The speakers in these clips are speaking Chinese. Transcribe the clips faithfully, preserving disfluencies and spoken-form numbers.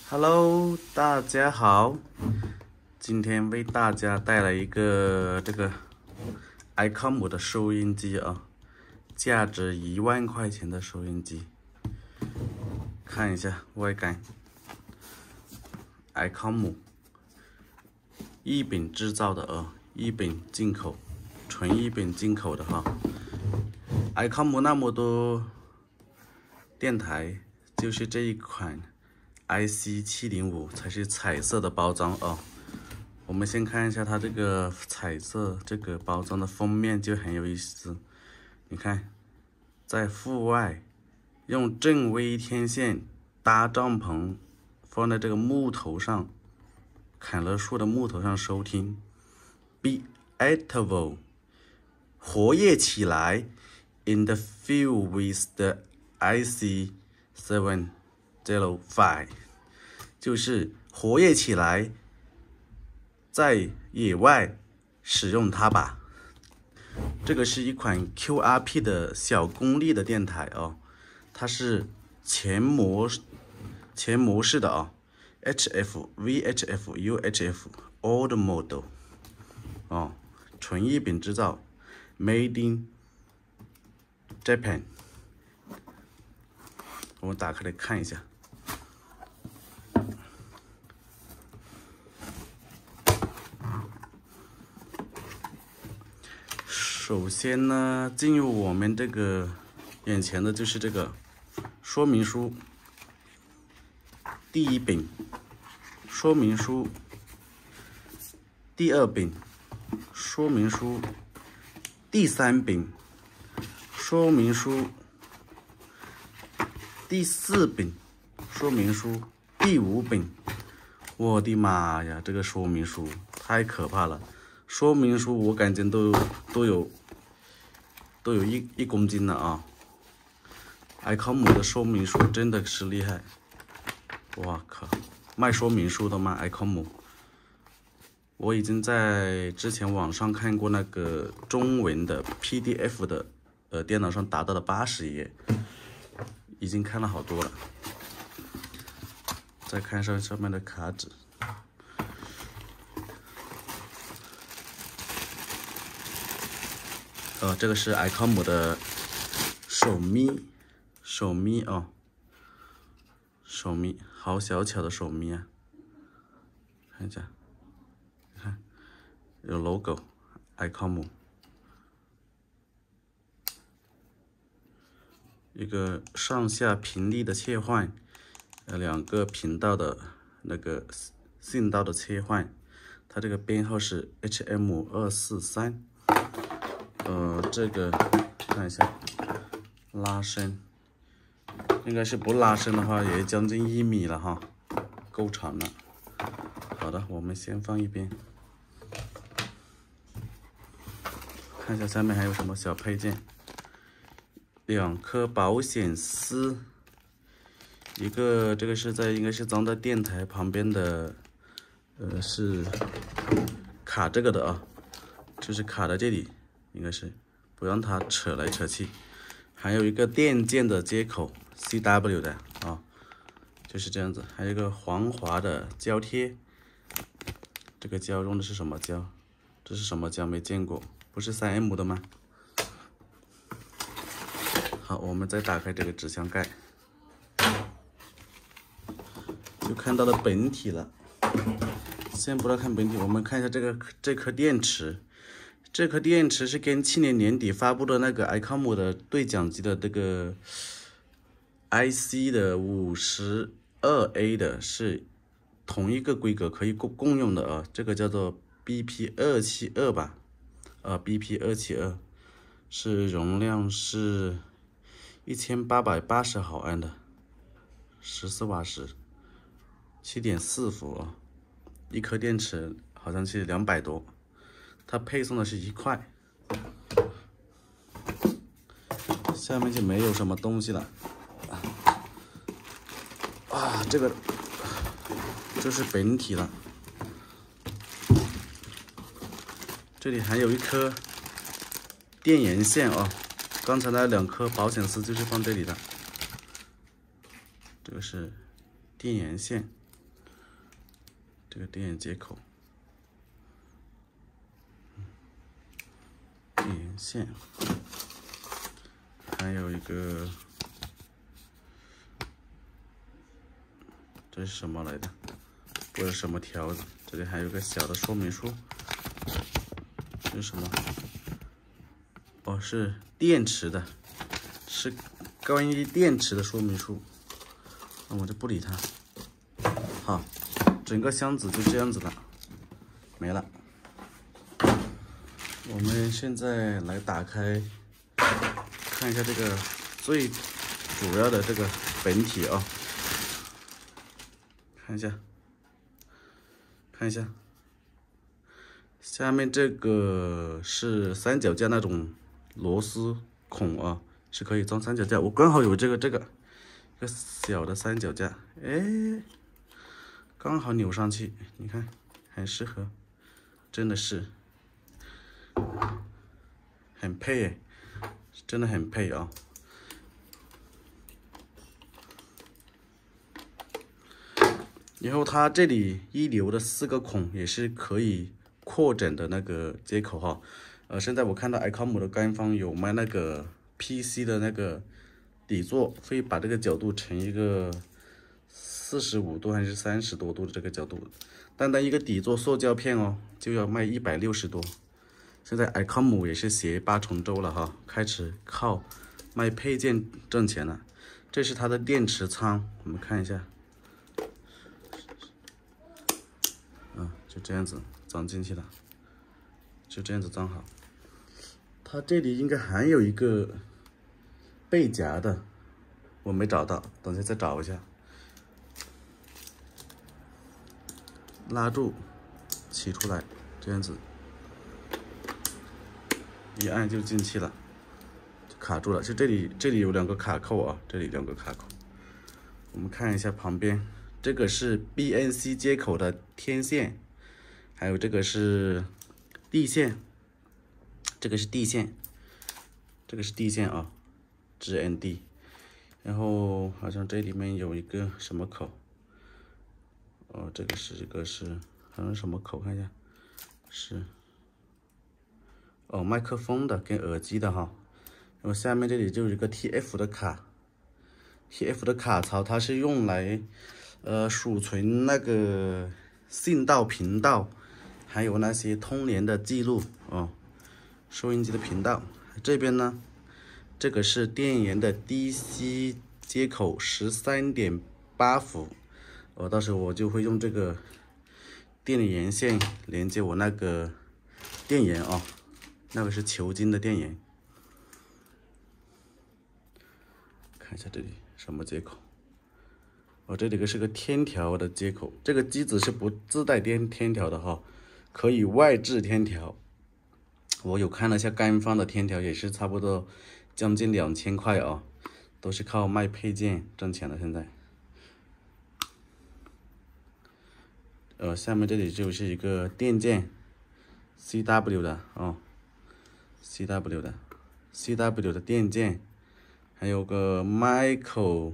Hello， 大家好，今天为大家带来一个这个 I C O M 的收音机啊，价值一万块钱的收音机，看一下外观 ，I C O M 一本制造的啊，一本进口，纯一本进口的哈 ，I C O M 那么多电台，就是这一款。I C 七零五才是彩色的包装哦。我们先看一下它这个彩色这个包装的封面就很有意思。你看，在户外用正微天线搭帐篷，放在这个木头上，砍了树的木头上收听。Be active， 活跃起来 ，in the field with the I C seven zero five。就是活跃起来，在野外使用它吧。这个是一款 Q R P 的小功率的电台哦，它是全模全模式的哦 ，H F、V H F、U H F old model 哦，纯日本制造 ，Made in Japan。我们打开来看一下。首先呢，进入我们这个眼前的就是这个说明书，第一本说明书，第二本说明书，第三本说明书，第四本说明书，第五本，我的妈呀，这个说明书太可怕了！说明书我感觉都都有。都有一一公斤了啊 ！I C O M 的说明书真的是厉害，哇靠！卖说明书的吗 ？I C O M， 我已经在之前网上看过那个中文的 P D F 的，呃，电脑上达到了八十页，已经看了好多了。再看上上面的卡纸。呃，这个是 I C O M 的手咪，手咪哦，手咪，好小巧的手咪啊！看一下，看有 logo I C O M， 一个上下频率的切换，呃，两个频道的那个信道的切换，它这个编号是 H M 二四三。呃，这个看一下，拉伸，应该是不拉伸的话，也将近一米了哈，够长了。好的，我们先放一边，看一下下面还有什么小配件，两颗保险丝，一个这个是在应该是装在电台旁边的，呃，是卡这个的啊，就是卡在这里。应该是不让它扯来扯去，还有一个电键的接口 C W 的啊，就是这样子，还有一个防滑的胶贴，这个胶用的是什么胶？这是什么胶？没见过，不是 三 M 的吗？好，我们再打开这个纸箱盖，就看到了本体了。先不要看本体，我们看一下这个这颗电池。这颗电池是跟去年年底发布的那个 I C O M 的对讲机的这个 I C 的五十二 A 的是同一个规格，可以共共用的啊。这个叫做 B P 二七二 吧，呃 B P 二七二是容量是一千八百八十毫安的，十四瓦时，七点四伏啊，一颗电池好像是两百多。它配送的是一块，下面就没有什么东西了。啊，这个就是本体了。这里还有一颗电源线哦，刚才那两颗保险丝就是放这里的。这个是电源线， 这个电源接口，电线，还有一个，这是什么来的？不是什么条子，这里还有个小的说明书，这是什么？哦，是电池的，是关于电池的说明书。那我就不理它。好，整个箱子就这样子了，没了。我们现在来打开，看一下这个最主要的这个本体啊，看一下，看一下，下面这个是三脚架那种螺丝孔啊，是可以装三脚架。我刚好有这个这个一个小的三脚架，哎，刚好扭上去，你看很适合，真的是。很配哎，真的很配啊！然后它这里一流的四个孔也是可以扩展的那个接口哈。呃，现在我看到 I C O M 的官方有卖那个 P C 的那个底座，会把这个角度成一个四十五度还是三十多度的这个角度，单单一个底座塑胶片哦，就要卖一百六十多。现在 I C O M 也是携八重洲了哈，开始靠卖配件挣钱了。这是它的电池仓，我们看一下，啊，就这样子装进去了，就这样子装好。它这里应该还有一个背夹的，我没找到，等下再找一下。拉住，起出来，这样子。一按就进去了，就卡住了。就这里，这里有两个卡扣啊，这里两个卡扣。我们看一下旁边，这个是 B N C 接口的天线，还有这个是地线，这个是地线，这个是地线啊 ，G N D。然后好像这里面有一个什么口，哦，这个是一个是好像什么口，看一下，是。哦，麦克风的跟耳机的哈，然后下面这里就有一个 T F 的卡 ，T F 的卡槽它是用来呃储存那个信道频道，还有那些通联的记录哦，收音机的频道。这边呢，这个是电源的 D C 接口 十三点八伏，我、哦、到时候我就会用这个电源线连接我那个电源啊。哦，那个是球晶的电源，看一下这里什么接口？哦，这里个是个天条的接口，这个机子是不自带天天条的哈，可以外置天条。我有看了一下官方的天条，也是差不多将近两千块啊，都是靠卖配件挣钱的。现在，呃，下面这里就是一个电键 ，C W 的哦。C W 的 C W 的电键，还有个麦口，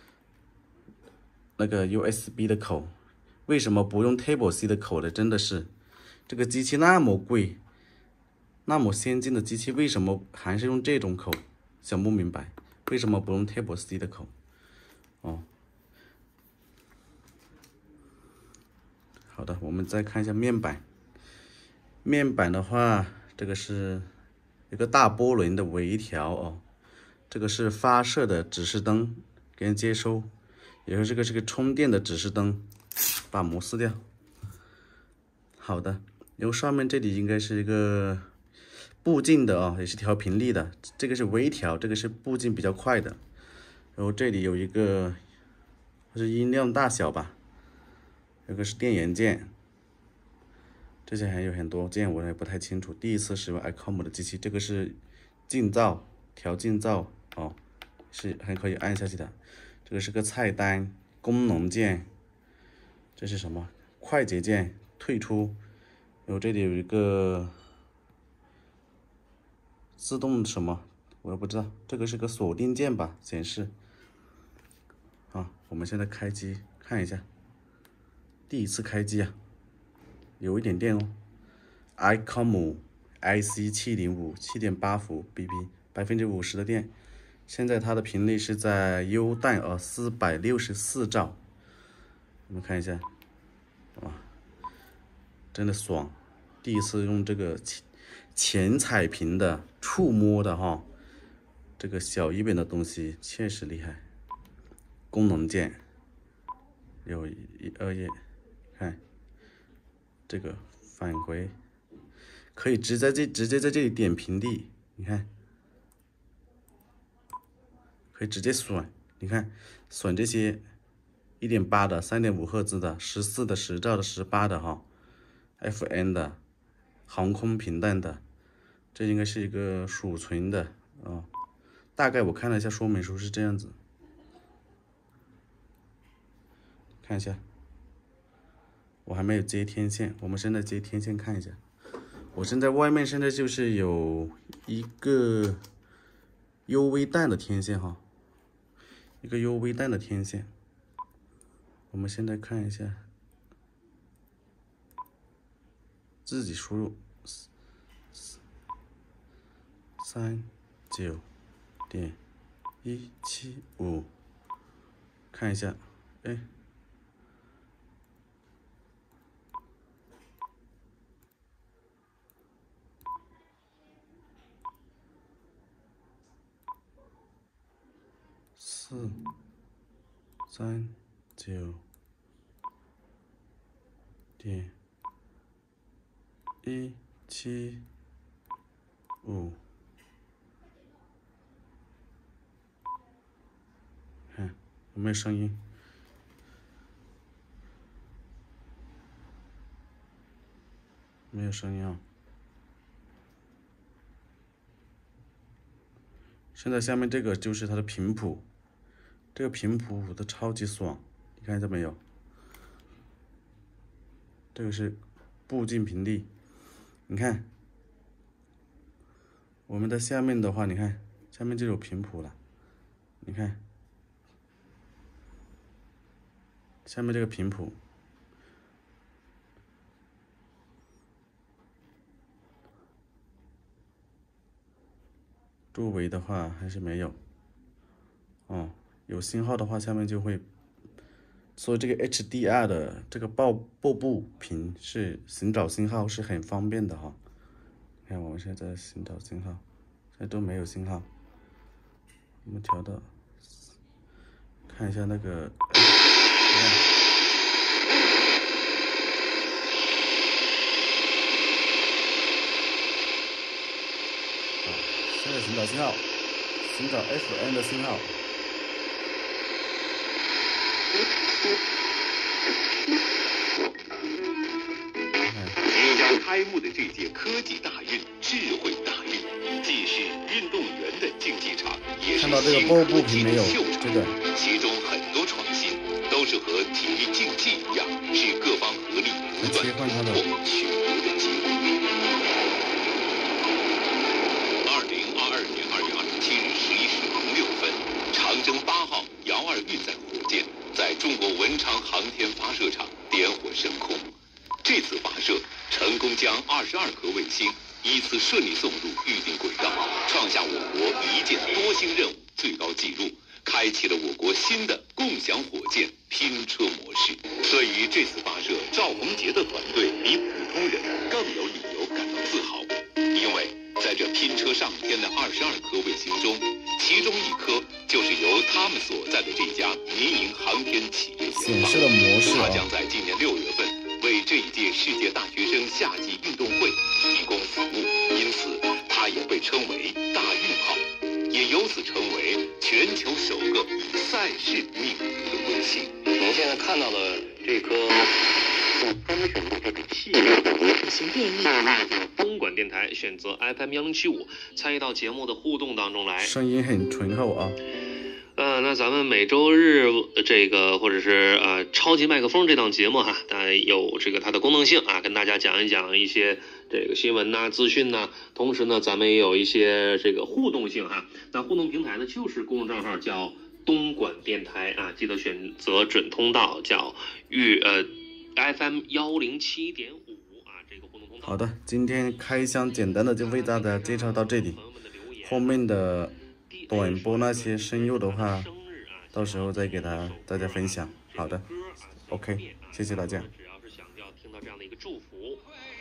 那个 U S B 的口，为什么不用 Type C 的口呢？真的是，这个机器那么贵，那么先进的机器，为什么还是用这种口？想不明白，为什么不用 Type C 的口？哦，好的，我们再看一下面板。面板的话，这个是一个大波轮的微调哦，这个是发射的指示灯跟接收，然后这个是个充电的指示灯，把膜撕掉。好的，然后上面这里应该是一个步进的啊、哦，也是调频率的，这个是微调，这个是步进比较快的。然后这里有一个是音量大小吧，这个是电源键。这些还有很多键我也不太清楚，第一次使用 I C O M 的机器。这个是静噪，调静噪哦，是还可以按下去的。这个是个菜单，功能键，这是什么？快捷键，退出。然后这里有一个自动什么，我也不知道。这个是个锁定键吧，显示。好，我们现在开机看一下，第一次开机啊。 有一点电哦。iCom I C 七零五七点八伏 B P， 百分之五十的电。现在它的频率是在 U 带啊，四百六十四兆。我们看一下，哇，真的爽！第一次用这个前彩屏的触摸的哈，这个小一点的东西确实厉害。功能键有一二页，看这个返回，可以直接在这直接在这里点屏地，你看。可以直接选，你看选这些 一点八 的、三点五 赫兹的、十四的、十兆的、十八的哈 ，F M 的、航空频段的，这应该是一个储存的啊、哦。大概我看了一下说明书是这样子，看一下，我还没有接天线，我们现在接天线看一下。我现在外面现在就是有一个 U V 带的天线哈。一个 U V 带的天线，我们现在看一下，自己输入三九点一七五，看一下，哎，四三九点一七五，看有没有声音？没有声音啊。现在下面这个就是它的频谱。这个频谱舞的超级爽，你看见没有？这个是步进频率，你看，我们的下面的话，你看下面就有频谱了，你看，下面这个频谱，周围的话还是没有，哦。有信号的话，下面就会，所以这个 H D R 的这个报报步频是寻找信号是很方便的哈。看我们现在寻找信号，现在都没有信号。我们调到，看一下那个，你看，啊，现在寻找信号，寻找 F M 的信号。 即将开幕的这届科技大运、智慧大运，既是运动员的竞技场，也是新科技的秀场。 这个、 其中很多创新都是和体育竞技一样，是各方合力不断突破取得的机会。二零二二年二月二十七日十一时零六分，长征八号遥二运载火箭在中国文昌航天发射场点火升空。这次发射成功将二十二颗卫星依次顺利送入预定轨道，创下我国一箭多星任务最高纪录，开启了我国新的共享火箭拼车模式。对于这次发射，赵宏杰的团队比普通人更有理由感到自豪，因为在这拼车上天的二十二颗卫星中，其中一颗就是由他们所在的这家民营航天企业研发。它将在今年六月份为这一届世界大学生夏季运动会提供服务，因此它也被称为大运号，也由此成为全球首个以赛事命名的卫星。 您现在看到的这颗专门选择这个系列的卫星变异，东莞电台选择 F M 幺零七五参与到节目的互动当中来， 声音很醇厚啊。 呃，那咱们每周日这个或者是呃超级麦克风这档节目哈，它有这个它的功能性啊，跟大家讲一讲一些这个新闻呐、资讯呐，同时呢，咱们也有一些这个互动性哈。那互动平台呢，就是公众账号叫东莞电台啊，记得选择准通道，叫粤呃 F M 幺零七点五。 好的，今天开箱简单的就为大家介绍到这里，后面的短播那些深入的话，到时候再给大大家分享。好的 ，OK， 谢谢大家。 只要是想要听到这样的一个祝福。